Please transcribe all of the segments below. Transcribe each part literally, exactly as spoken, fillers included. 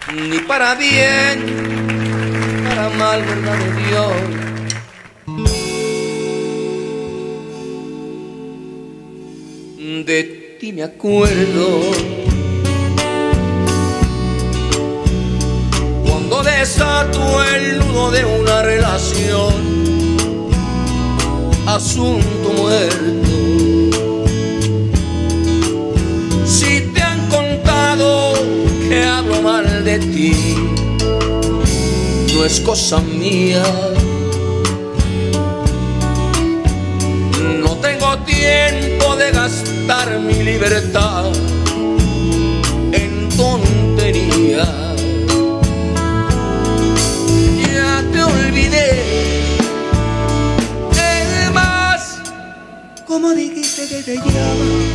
ni para bien, para mal, verdad de Dios. De ti me acuerdo cuando desato el nudo de una relación, asunto muerto. Si te han contado que hablo mal de ti, no es cosa mía. No tengo tiempo de gastar mi libertad en tonterías. Ya te olvidé. Es más, ¿cómo dijiste que te llamas?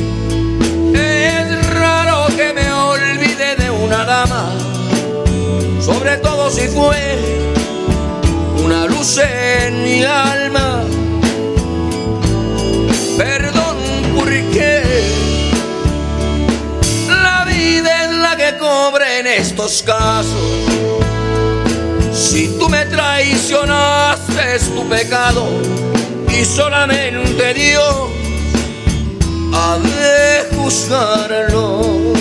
Es raro que me olvide de una dama, sobre todo si fue una luz en mi alma. Perdón, porque la vida es la que cobra en estos casos. Si tú me traicionaste es tu pecado y solamente Dios ha de juzgarlo.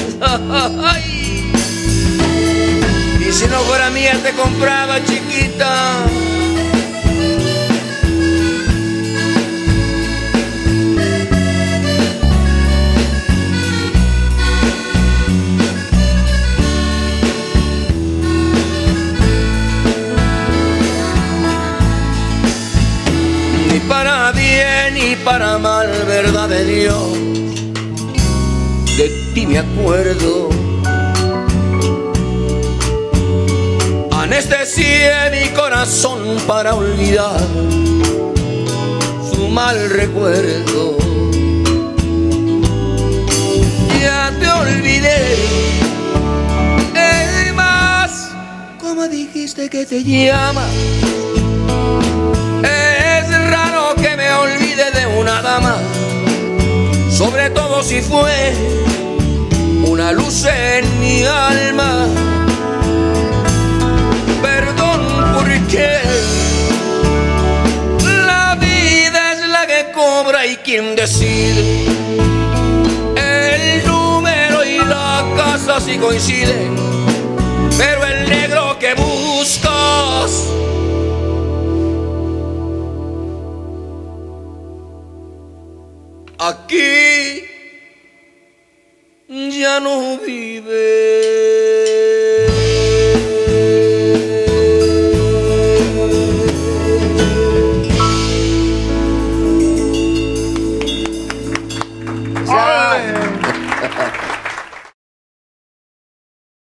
Y si no fuera mía te compraba, chiquita. Ni para bien ni para mal, verdad de Dios, de ti me acuerdo. Anestesié mi corazón para olvidar su mal recuerdo. Ya te olvidé. Es más, ¿cómo dijiste que te llamas? Es raro que me olvide de una dama, sobre todo si fue una luz en mi alma. Perdón, porque la vida es la que cobra y quien decide. El número y la casa sí coinciden, pero el negro que buscas aquí ya no vive.